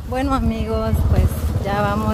Bueno amigos, pues ya vamos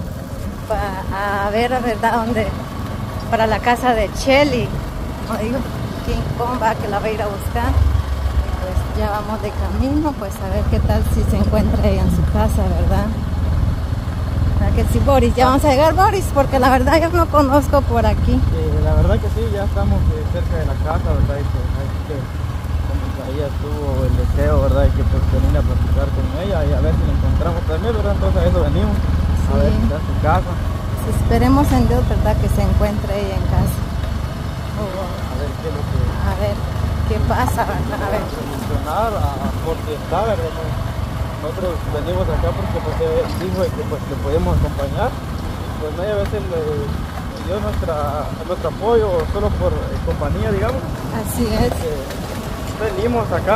a ver, ¿verdad? Dónde, para la casa de Shelly, como digo, King Comba, que la va a ir a buscar. Y pues ya vamos de camino, pues a ver qué tal si se encuentra ella en su casa, ¿verdad? ¿Verdad que sí, Boris? Ya vamos a llegar, Boris, porque la verdad yo no conozco por aquí. La verdad que sí, ya estamos cerca de la casa, ¿verdad? Y pues así que como ella tuvo el deseo, ¿verdad? Y que pues venir a platicar con ella y a ver si la encontramos también, ¿verdad? Entonces a eso venimos, a ver si está en su casa. Pues esperemos en Dios, ¿verdad? Que se encuentre ella en casa. A ver qué es lo que... A ver qué pasa, ¿verdad? A ver. Solucionar, porque está, ¿verdad? Nosotros venimos acá porque pues dijo que pues le podemos acompañar. Pues no, a veces le dio nuestro apoyo solo por compañía, digamos. Así es. Venimos acá.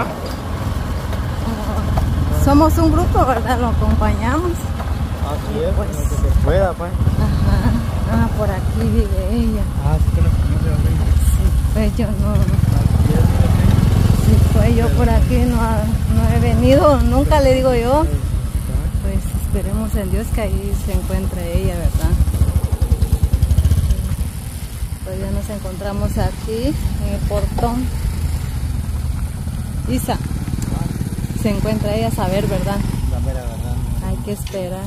Somos un grupo, ¿verdad? Lo acompañamos. Así es, pues, lo que se pueda, pues. Ajá. Ah, por aquí vive ella. Sí que lo conoce a ella. Sí, pues yo no. Así es, Sí, pues yo por aquí no he venido, nunca le digo yo. Pues esperemos en Dios que ahí se encuentre ella, ¿verdad? Pues ya nos encontramos aquí en el portón. Isa, se encuentra ella a saber, ¿verdad? la mera verdad. Hay que esperar.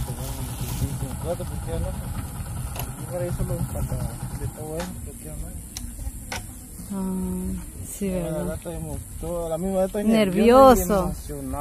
Sí, ¿verdad? Nervioso.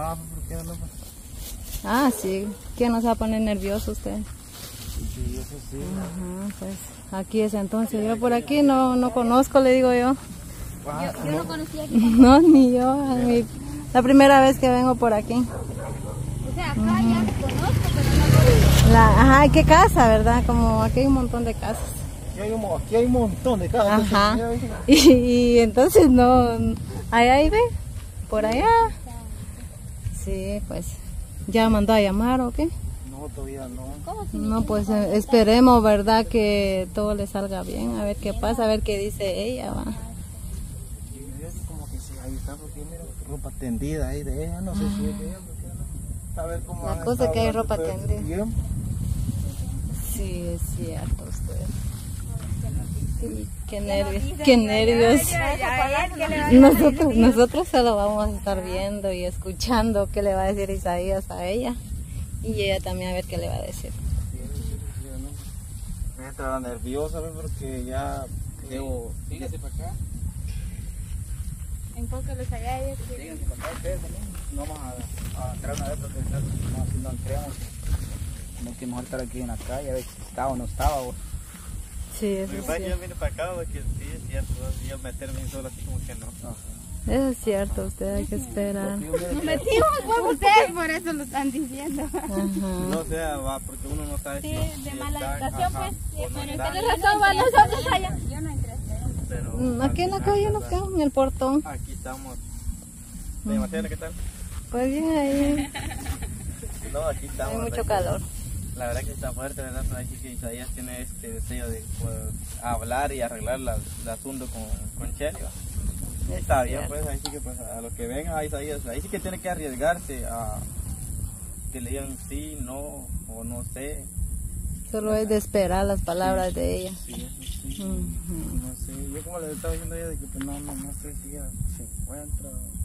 Ah, sí. ¿Quién nos va a poner nervioso usted? Sí, eso sí. Ajá, pues aquí es entonces. Yo por aquí no conozco, le digo yo. Yo no conocía aquí. No, ni yo. La primera vez que vengo por aquí. O sea, acá ya conozco, pero no Ajá, ¿qué casa, verdad? Como aquí hay un montón de casas. Aquí hay un montón de casas. Ajá. Y entonces no. Ahí ve, por allá. Sí, pues. ¿Ya mandó a llamar o qué? No, todavía no. ¿Cómo se No, pues esperemos, ¿verdad? Que todo le salga bien. A ver qué pasa, a ver qué dice ella, va. Como que sí, ahí está, porque mira, ropa tendida ahí de ella, no sé si es de ella, porque no. A ver cómo La han cosa es que hay estado ropa todo este tendida. tiempo. Sí, es cierto, usted. Sí, qué nervios, qué nervios. Nosotros solo vamos a estar viendo y escuchando qué le va a decir Isaías a ella. Y ella también a ver qué le va a decir. Me estaba nerviosa, ¿ves? Porque ya debo... Fíjate para acá. Enfócalos allá. Síganse con ustedes también. No vamos a entrar una vez porque no entremos. No que mejor estar aquí en la calle, a ver si estaba o no estaba. Vos. Sí, eso es Yo cierto. vine para acá porque sí es cierto, yo meterme solo así como que no. Eso es cierto, usted hay que esperar. Nos metimos por ustedes, por eso lo están diciendo. Ajá. No sea, va, porque uno no sabe Sí, si de si mala está, educación, ajá, pues. o no Pero está. tiene razón, va nosotros allá. Yo no entré. Pero Aquí en la calle nos quedamos en el portón. aquí estamos. Marcela, ¿qué tal? Pues bien ahí. No, aquí estamos. Hay mucho calor. La verdad que está fuerte, ¿verdad? Pero aquí que Isaías tiene este deseo de pues, hablar y arreglar el asunto con Shelly. Está bien, pues ahí sí que pues, a lo que venga a Isaías, ahí sí que tiene que arriesgarse a que le digan sí, no o no sé. Solo es de esperar las palabras de ella. Sí, eso sí. Ujú. No sé, yo como le estaba diciendo a ella de que pues, no sé si ella se encuentra.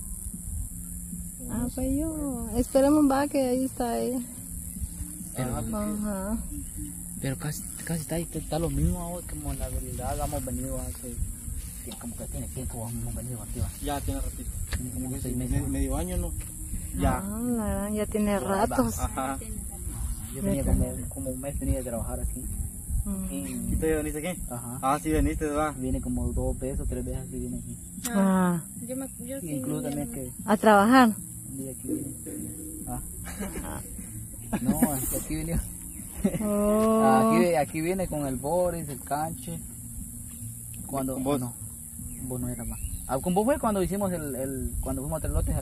Ah, pues yo, esperemos va que ahí está ella. Pero, Ajá. pero casi está lo mismo ahora, como en la realidad hemos venido hace, como que tiene tiempo hemos venido aquí. ¿Va? Ya tiene ratito. Tiene como Como 6 meses. medio año, ¿no? Ya. Ah, la verdad, ya tiene ratos. Ajá. Yo tenía como un mes tenía de trabajar aquí. ¿Y tú ya veniste aquí? Ajá. Ah, sí veniste, va. Viene como 2 veces o 3 veces aquí viene aquí. Ah, Yo Y sí. incluso también que a trabajar. un día aquí viene. No, aquí viene. Oh. Aquí viene con el Boris, el Canche. Cuando ¿Con vos? No, vos no era más. Con vos fue cuando hicimos cuando fuimos a tres lotes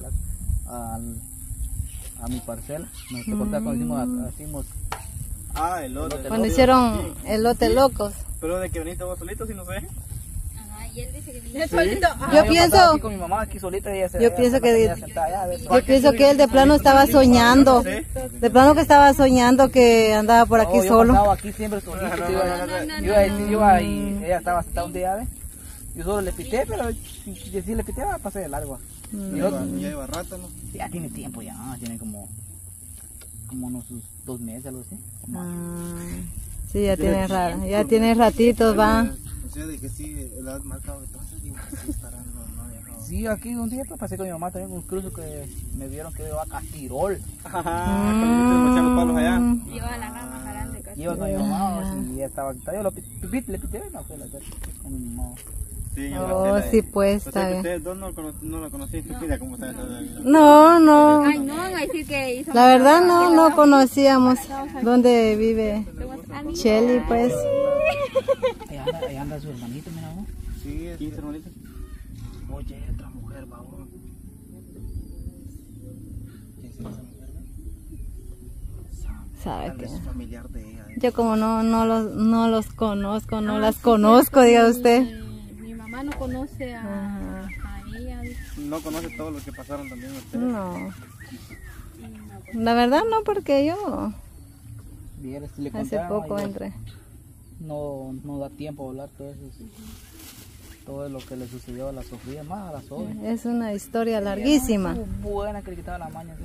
a mi parcela. ¿No te acordás cuando hicimos El lote. Cuando hicieron el lote locos. Pero de que viniste vos solito, si no sé. Ajá, y él dice que viene Yo Yo pienso, pasaba aquí con mi mamá aquí solita y ella yo pienso que sentada allá, a ver, yo pienso que él de plano estaba soñando. Sí. De plano que estaba soñando que andaba por aquí No, yo solo. pasaba aquí siempre solito. Yo iba y ella estaba sentada un día, ¿ves? Yo solo le pité, pero si le pité, pasé de largo. Ya lleva rato, ¿no? Ya tiene tiempo, ya tiene como unos 2 meses, algo así. Sí, ya tiene ratitos, va. O sea, de que sí, la has marcado entonces, digo, sí estará, no había dejado. Sí, aquí un día pues, pasé con mi mamá también con un cruzo que me vieron que iba a Castirol. Ajá, cuando viste los palos allá. Yo a la gama grande casi. Iba con mi mamá, y ella estaba aquí. Yo le pité, no fue la con mi mamá. Sí, Oh, sí, pues, o está sea que bien. ustedes dos no la conocían, mira cómo está esa. No. Ay, no, van a decir que hizo. La verdad no conocíamos dónde vive Shelly, pues. Ahí anda su hermanito, mira vos. Sí, 15 hermanitos. Oye, otra mujer, babón. ¿Quién es esa mujer? ¿Sabe qué? Es familiar de ella. Yo como no los conozco, no las conozco, diga usted. Mi mamá no conoce a ella. No conoce todo lo que pasaron también ustedes. No. La verdad no, porque yo Vieras, si le hace contara, poco yo- entré. No da tiempo a hablar todo eso. Todo lo que le sucedió a la Sofía, más a la Sofía. Es una historia larguísima. Buena que le quitaba la maña.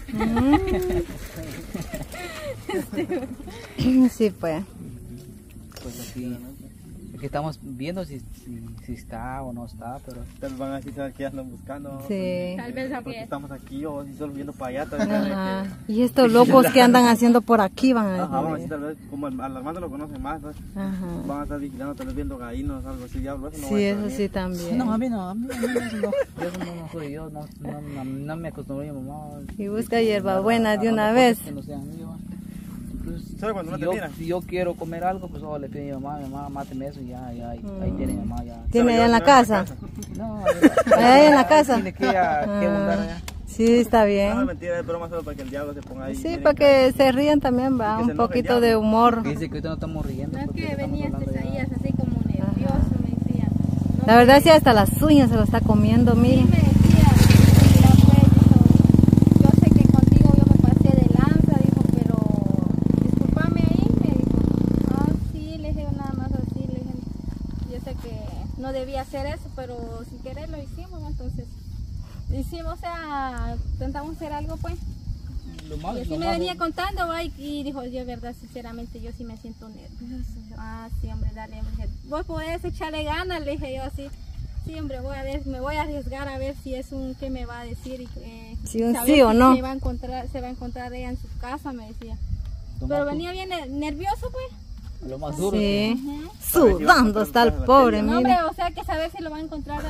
Sí, pues. Pues así. Aquí estamos viendo si está o no está, pero Ustedes van a decir ¿sabes qué andan buscando? Sí. Tal vez Porque a estamos aquí o si solo viendo para allá. Tal vez, Ajá. Y estos locos que andan haciendo por aquí van a Ajá, vamos a decir decir. tal vez, como al Armando lo conocen más, ¿no? Ajá. Van a estar vigilando, tal vez viendo gallinos, algo así, diablo, eso no va a Sí, estar eso bien. sí también. no, a mí no, eso no soy yo, no me acostumbré a mi mamá. Y busca hierbabuena de una vez. Que no sean míos. Entonces, ¿Sabes cuando no te miran? si yo quiero comer algo, pues le pido a mi mamá, máteme eso y ya, ahí tiene mi mamá ya. ¿Tiene allá en la casa? No, ¿Allá en la casa? tiene que abundar allá. Sí, está No, es bien. mentira, es broma solo para que el diablo se ponga ahí. Sí, Miren, para que se rían también, va. Que se Un enoje poquito el de diablo. humor. Dice que ahorita no estamos riendo. No es porque que estamos venía hablando ya. Isaías así como nervioso, me decía. No, La verdad sí, hasta las uñas se lo está comiendo, sí miren. me decía, mira, pues, dijo, yo sé que contigo yo me pasé de lanza, dijo, pero discúlpame ahí, me dijo. Ah, sí, le dije nada más así, le dije, yo sé que no debía hacer eso, pero sin querer lo hicimos, entonces, hicimos, o sea, intentamos hacer algo, pues. Lo malo, Y así lo me malo. venía contando, va, y dijo, yo verdad, sinceramente, yo sí me siento nerviosa. Ah, sí, hombre, dale, hombre. Vos podés echarle ganas, le dije yo así. Sí, hombre, voy a ver, me voy a arriesgar a ver si es un, qué me va a decir. Y, Si un saber sí o si no. Se va a encontrar ella en su casa, me decía. Lo Pero más- venía bien nervioso, pues. Lo más duro. Sí. Ujú. Sudando está el pobre, No, mire. hombre, o sea, que saber si lo va a encontrar.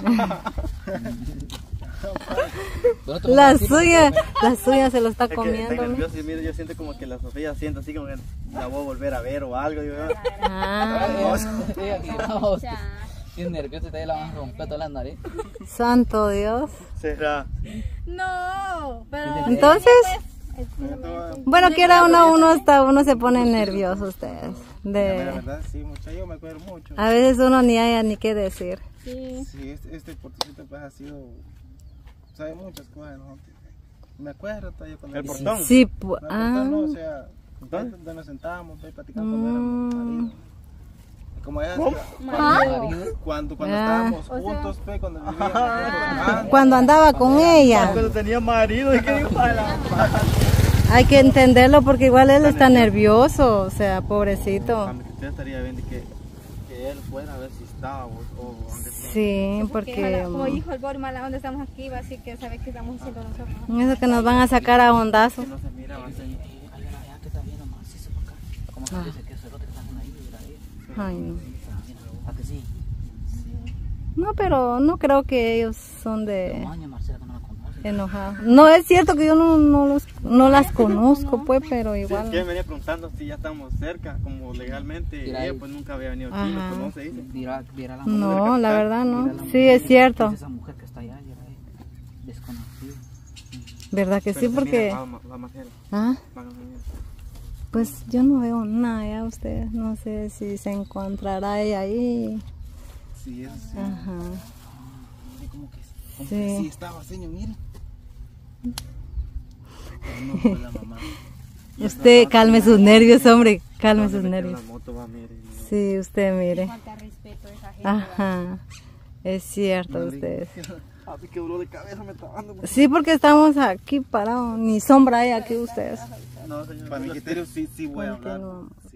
Nosotros Las vamos a suyas se lo está Es que comiendo, estoy mire. nervioso y mira, yo siento como que la Sofía siente así como que la voy a volver a ver o algo. Yo, Ah, Ella tiramos. Ya. Bien nervioso, te la van a romper toda la nariz. santo Dios. será. No, pero. Entonces, pues, bueno, quiera uno se pone nervioso ustedes. La De, verdad, sí, mucha, yo me acuerdo mucho. a veces uno ni haya ni qué decir. Sí. Sí, este portoncito pues ha sido, sabe muchas cosas, ¿no? Me acuerdo todavía cuando... ¿El portón? Sí, No, el portón no, o sea, donde nos sentábamos, ahí platicando cuando éramos maridos. Y como ella decía, cuando estábamos juntos, pues, cuando vivíamos cuando andaba con ella. cuando tenía marido, y que dijo, "A la madre". Hay que entenderlo porque igual él está nervioso, o sea, pobrecito. Usted estaría bien de que él fuera a ver si estaba o aunque sea. Sí, Porque, porque como dijo el Bori, mala onda, estamos aquí, va, así que sabe qué estamos haciendo nosotros. eso que nos van a sacar a hondazos. Que no se mira, va a ser... Ya que está viendo más, eso para acá. Como que dice que ese otro que está ahí, mira ahí. Ay, no. ¿A que sí? No, pero no creo que ellos son de Maña, Marcela, que no la conoce. enojados. No, es cierto que yo no las conozco, pues, pero Es que igual. me venía preguntando si ya estamos cerca, como legalmente. Mira Ella ahí. pues nunca había venido aquí, Ajá. no conoce, dice. Viera la No, la verdad Mira no. la Sí, mujer. es cierto. Es esa mujer que está allá, mira ahí. Desconocida. ¿Verdad que sí? Pero Porque, mira, va Marcela, ah, va Marcela. pues yo no veo nada ya ustedes. No sé si se encontrará ella ahí. Sí, eso sí. Ajá. Como que Sí. sí estaba, señor, mira. No fue la mamá. Usted calme sus nervios, hombre. Calme sus nervios. La moto va, mire. Sí, usted mire. Falta respeto a esa gente. Ajá. Es cierto, ustedes. Así que dolor de cabeza me está dando. Sí, porque estamos aquí parados. Ni sombra hay aquí ustedes. No, señor. Para mi criterio sí voy a hablar. Continuamos.